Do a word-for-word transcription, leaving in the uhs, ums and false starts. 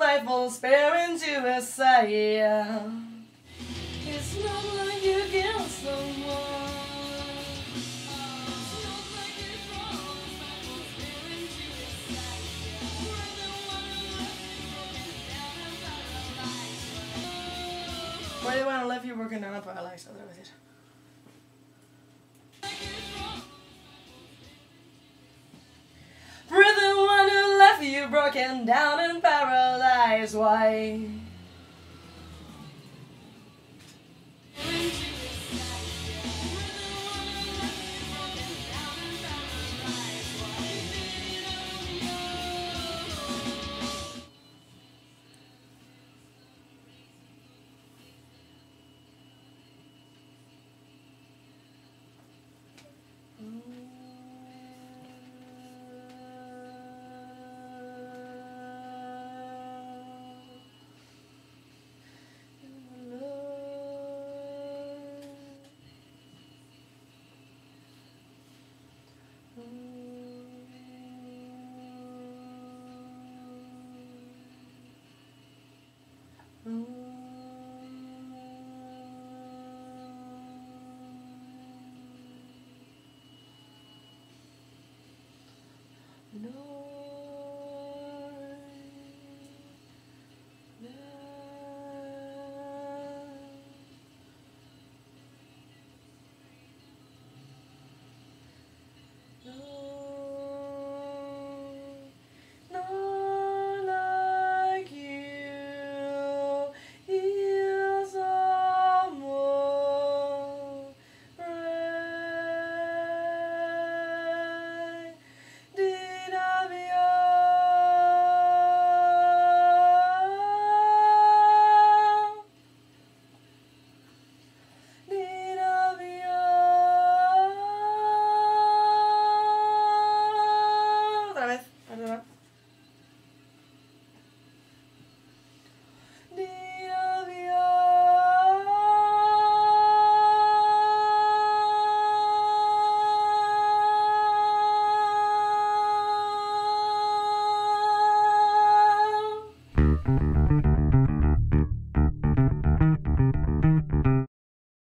faithful spirit to Messiah. It's not like you kill someone. Where do you want to live? You're working down a paralyzed. Other with it. For the one who left you broken down and paralyzed. Why? Mm.